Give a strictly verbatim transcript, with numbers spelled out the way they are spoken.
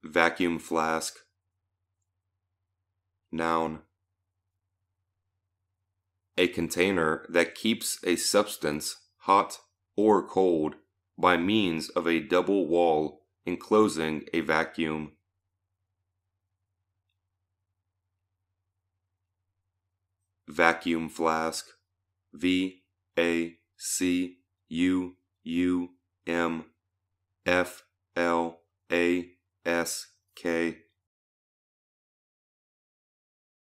Vacuum flask. Noun. A container that keeps a substance hot or cold by means of a double wall enclosing a vacuum. Vacuum flask. V A C U U M F L A S K.